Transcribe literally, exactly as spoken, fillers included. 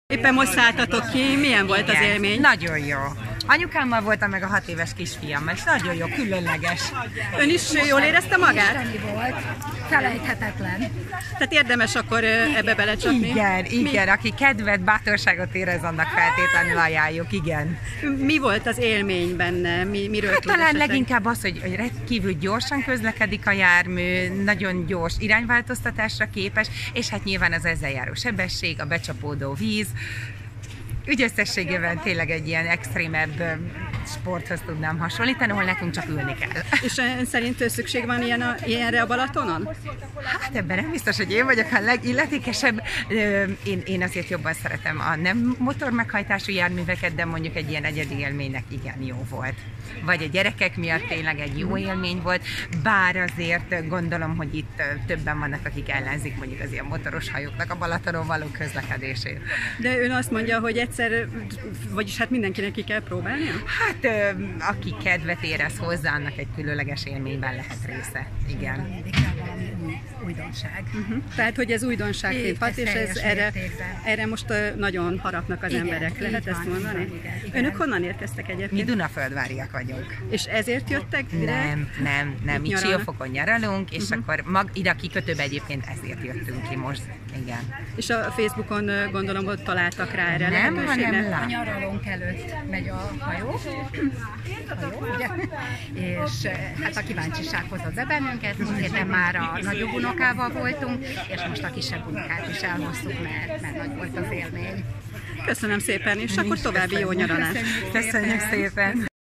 Éppen most szálltatok ki, milyen volt az élmény? Nagyon jó. Anyukámmal voltam, meg a hat éves kisfiammal, és nagyon jó, különleges. Ön is jól érezte magát? Isteni volt, felejthetetlen. Tehát érdemes akkor ebbe belecsapni? Igen, igen, aki kedvet, bátorságot érez, annak feltétlenül ajánljuk, igen. Mi volt az élmény benne? Mi, miről Hát tud talán esetleg? leginkább az, hogy, hogy rendkívül gyorsan közlekedik a jármű, nagyon gyors irányváltoztatásra képes, és hát nyilván az ezzel járó sebesség, a becsapódó víz. Úgy összességében tényleg egy ilyen extrémebb sporthoz tudnám hasonlítani, ahol nekünk csak ülni kell. És ön szerint szükség van ilyen a, ilyenre a Balatonon? Hát ebben nem biztos, hogy én vagyok a legilletékesebb. Én, én azért jobban szeretem a nem motormeghajtású járműveket, de mondjuk egy ilyen egyedi élménynek igen jó volt. Vagy a gyerekek miatt tényleg egy jó élmény volt, bár azért gondolom, hogy itt többen vannak, akik ellenzik mondjuk az ilyen motoros hajóknak a Balatonon való közlekedését. De ön azt mondja, hogy egyszer, vagyis hát mindenkinek ki kell próbálnia? Hát aki kedvet érez hozzá, annak egy különleges élményben lehet része. Igen. Mindig kell valami új, újdonság. Uh-huh. Tehát, hogy ez újdonságként hat, és ez erre, erre most nagyon harapnak az igen, emberek, lehet van, ezt mondani? Igen, igen, igen. Önök honnan érkeztek egyébként? Mi Dunaföldváriak vagyunk. És ezért jöttek direkt? Nem, nem, nem. Mi nyaralnak? Siófokon nyaralunk, és Uh-huh. akkor mag, ide a kikötőbe egyébként ezért jöttünk ki most. Igen. És a Facebookon gondolom, hogy találtak rá erre Nem, lehetőségre? hanem A lá. nyaralónk előtt megy a hajó, hajó ugye? És hát a kíváncsiság hozott be bennünket, múlt héten már a nagyobb unokával voltunk, és most a kisebb unokát is elhoztuk, mert, mert nagy volt az élmény. Köszönöm szépen, és akkor további jó nyaralást! Köszönjük szépen!